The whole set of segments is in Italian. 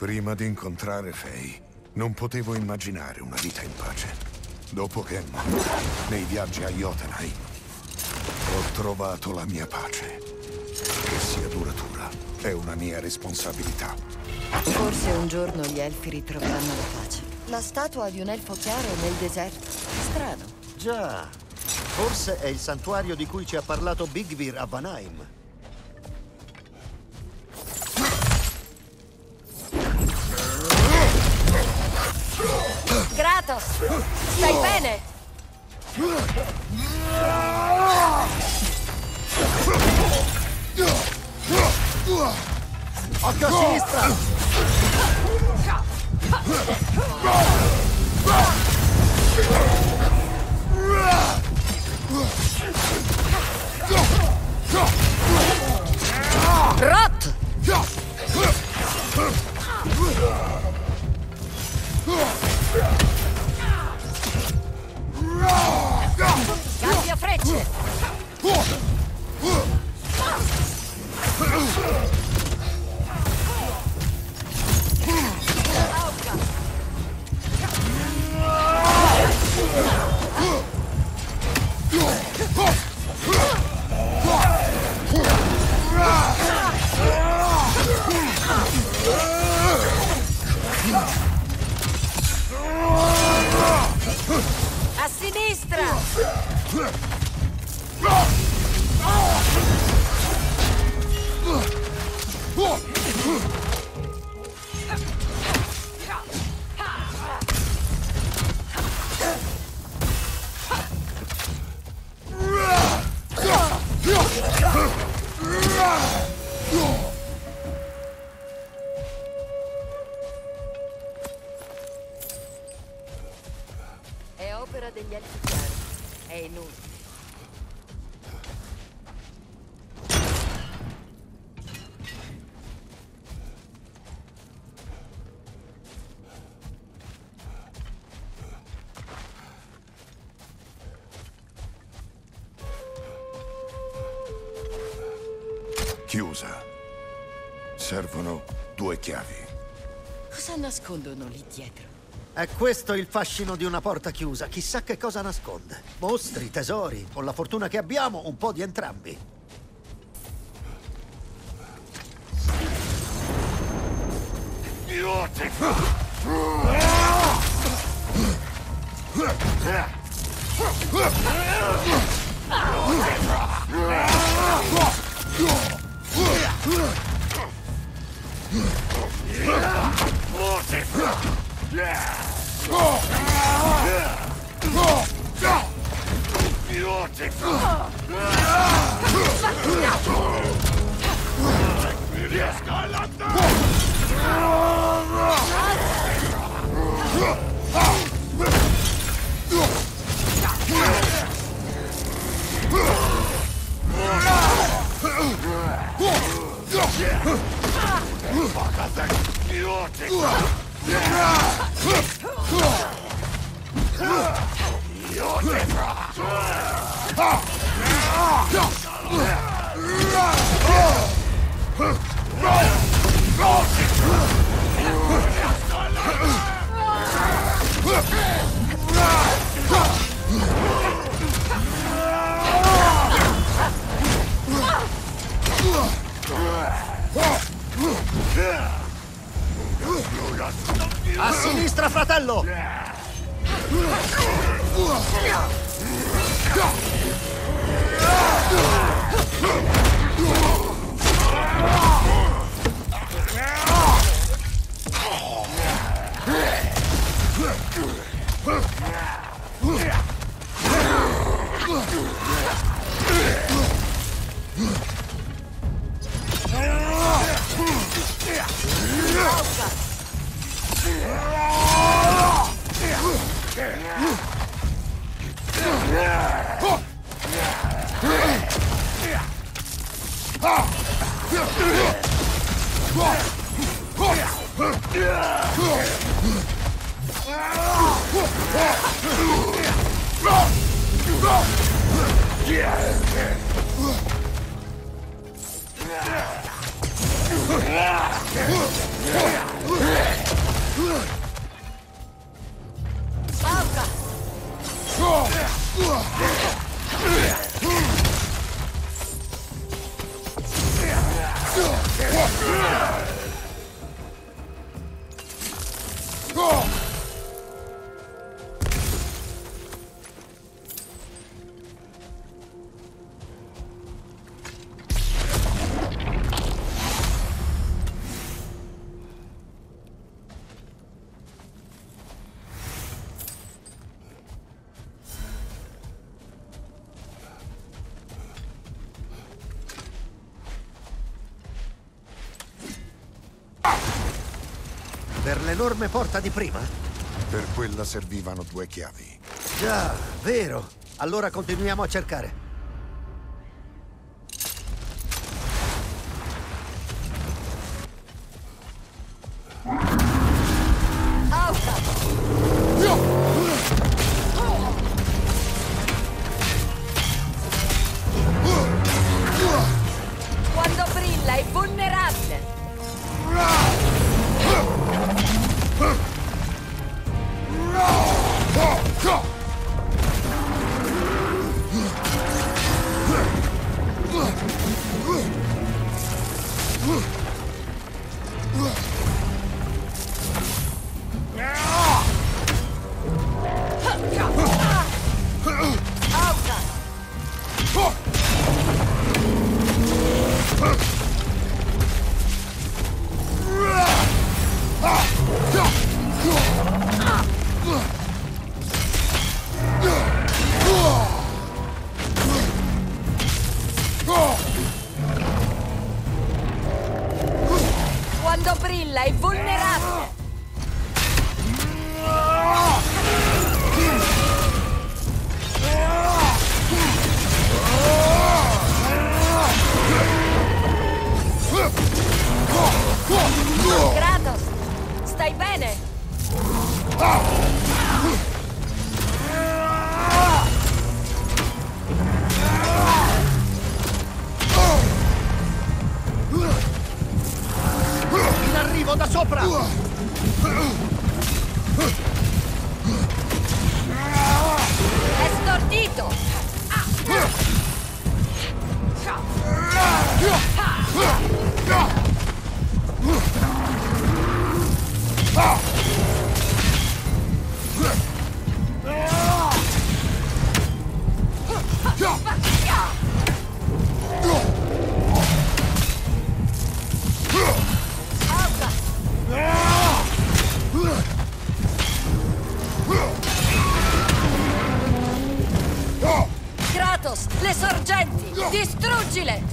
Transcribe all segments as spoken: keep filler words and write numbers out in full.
Prima di incontrare Faye, non potevo immaginare una vita in pace. Dopo che è morta, nei viaggi a Jotunheim, ho trovato la mia pace. Che sia duratura, è una mia responsabilità. Forse un giorno gli elfi ritroveranno la pace. La statua di un elfo chiaro nel deserto. Strano. Già. Forse è il santuario di cui ci ha parlato Bigvir a Vanheim. Kratos! Stai bene? Occhio a sinistra! Rot! Cambia frecce! A sinistra! È opera degli elfi chiari. È inutile. Chiusa. Servono due chiavi. Cosa nascondono lì dietro? È questo il fascino di una porta chiusa. Chissà che cosa nasconde. Mostri, tesori. Con la fortuna che abbiamo, un po' di entrambi. A sinistra, fratello! Per l'enorme porta di prima? Per quella servivano due chiavi. Già, vero. Allora continuiamo a cercare. Quando brilla è vulnerabile. Quando brilla è vulnerabile. Kratos, stai bene? In arrivo da sopra! È stordito. Kratos, le sorgenti! Distruggile!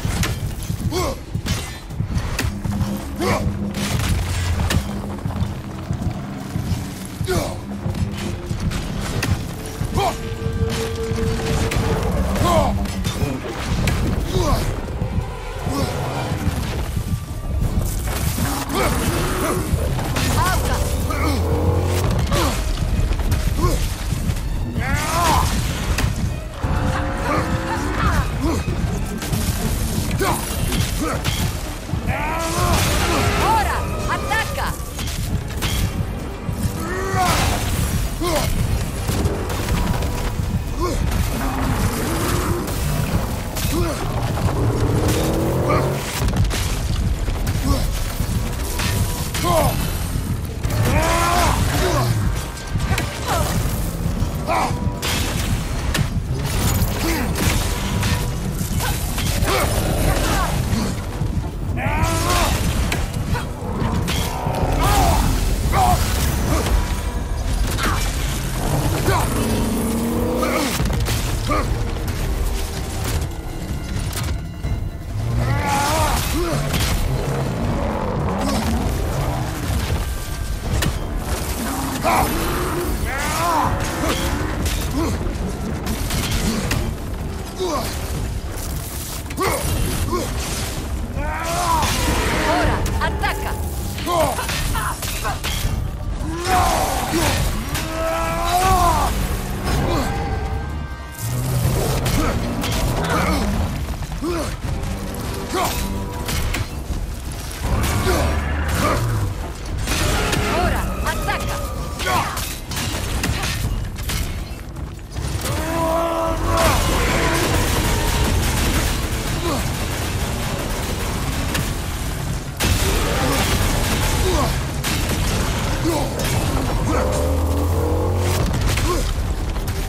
Ora, attacca!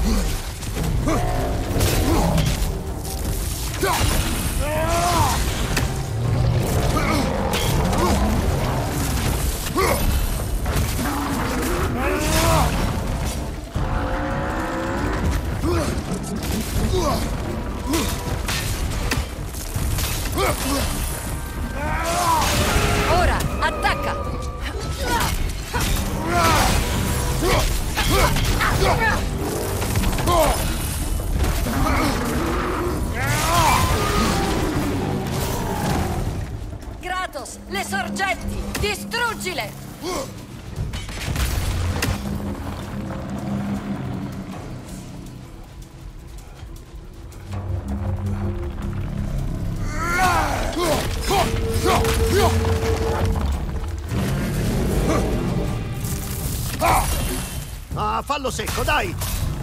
Ora, attacca! Kratos, le sorgenti! Distruggile! Ah, fallo secco, dai!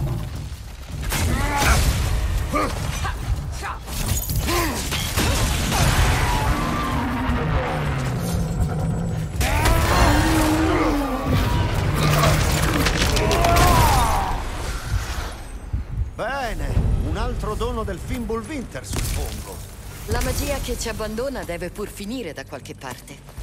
Bene, un altro dono del Fimbulwinter, suppongo. La magia che ci abbandona deve pur finire da qualche parte.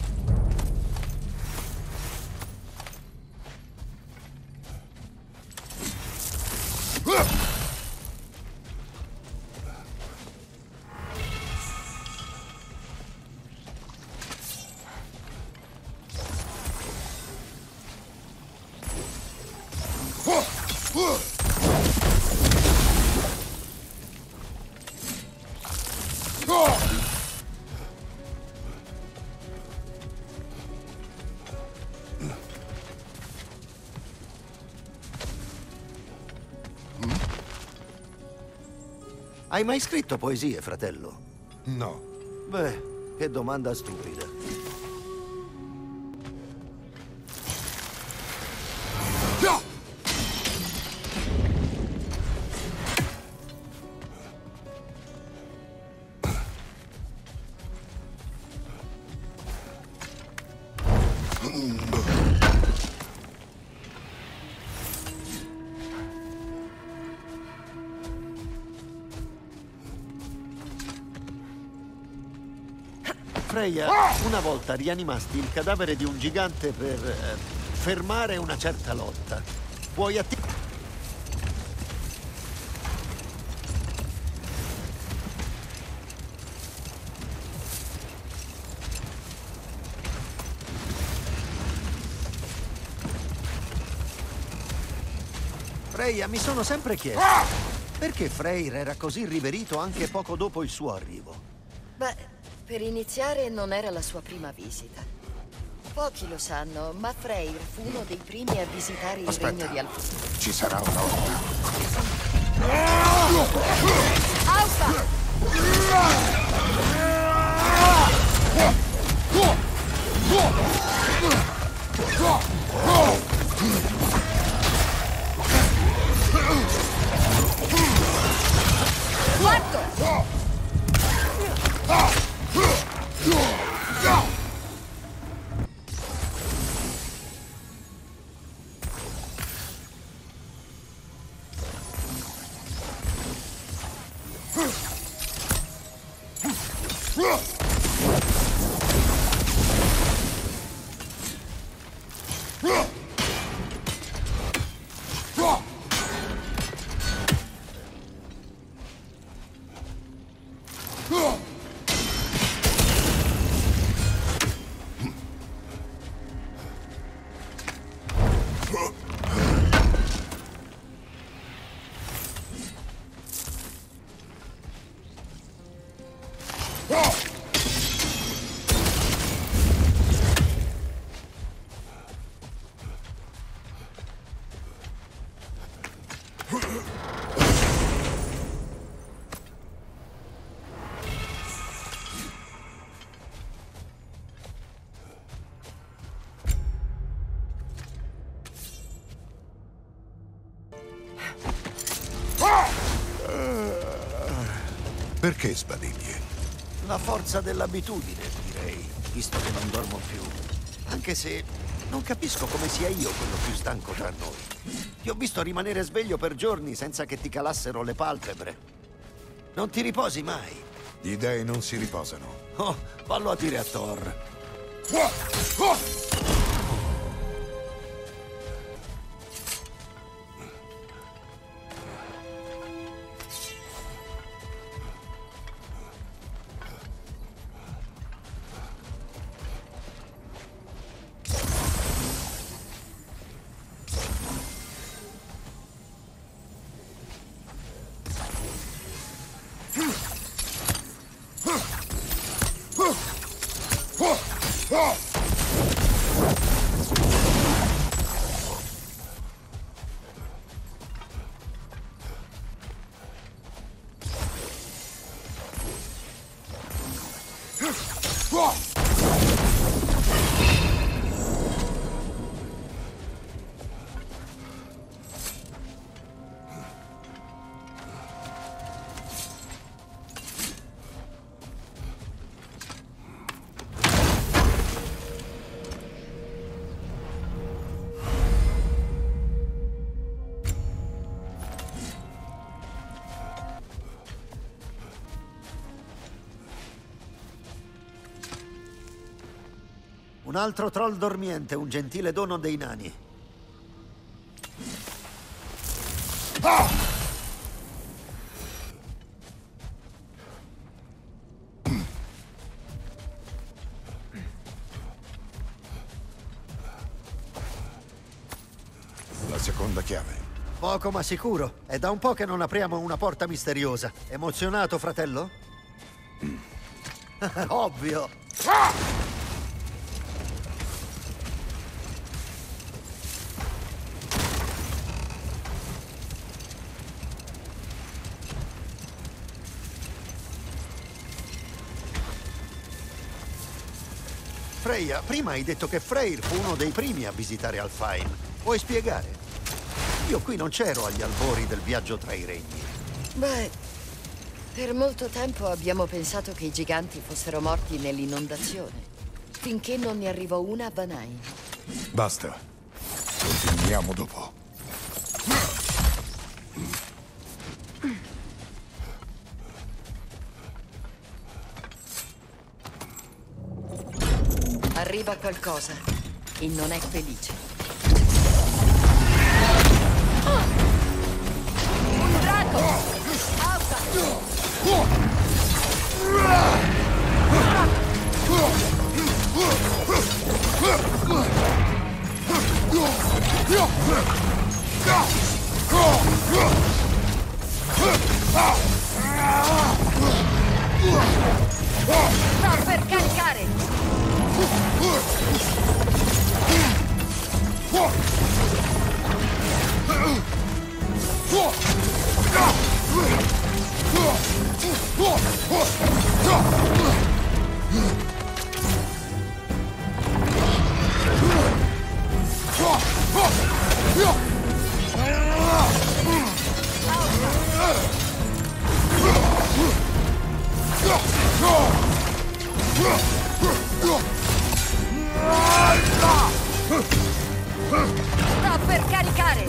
Hai mai scritto poesie, fratello? No. Beh, che domanda stupida. Freya, una volta rianimasti il cadavere di un gigante per eh, fermare una certa lotta. Puoi atti... Freya, mi sono sempre chiesto perché Freyr era così riverito anche poco dopo il suo arrivo. Beh, per iniziare non era la sua prima visita. Pochi lo sanno, ma Freyr fu uno dei primi a visitare il Aspetta. regno di Alfheim. Ci sarà una lotta. Alfa! Fatto! Perché sbadigli? La forza dell'abitudine, direi, visto che non dormo più. Anche se Non capisco come sia io quello più stanco tra noi. Ti ho visto rimanere sveglio per giorni senza che ti calassero le palpebre. Non ti riposi mai. Gli dei non si riposano. Oh, fallo a dire a Thor. Un altro troll dormiente, un gentile dono dei nani. Ah! La seconda chiave. Poco ma sicuro. È da un po' che non apriamo una porta misteriosa. Emozionato, fratello? Ovvio. Ah! Freya, prima hai detto che Freyr fu uno dei primi a visitare Alfheim. Puoi spiegare? Io qui non c'ero agli albori del viaggio tra i regni. Beh, per molto tempo abbiamo pensato che i giganti fossero morti nell'inondazione, finché non ne arrivò una a Vanaheim. Basta. Continuiamo dopo. Arriva qualcosa e non è felice. Un drago! Alza! Sta per caricare! Sta per caricare!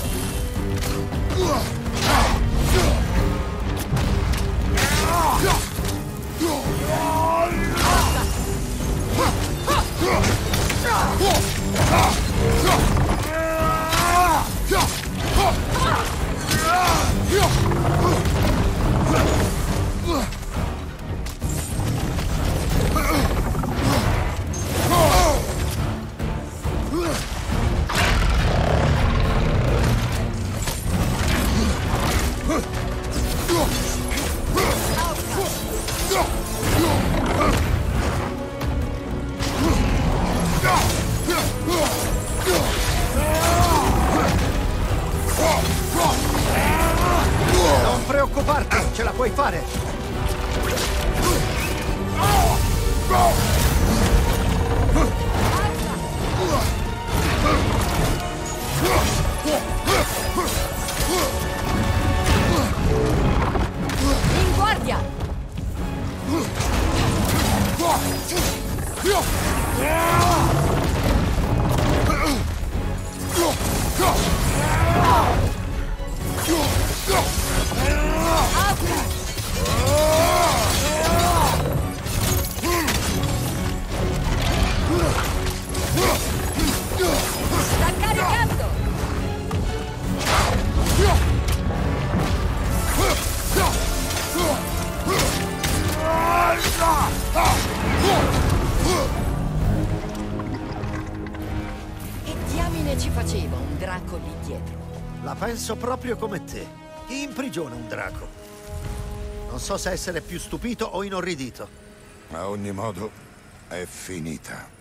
Non preoccuparti, ce la puoi fare! In guardia! Sta caricando! Che diamine ci faceva un draco lì dietro? La penso proprio come te. Chi imprigiona un draco? Non so se essere più stupito o inorridito. A ogni modo, è finita.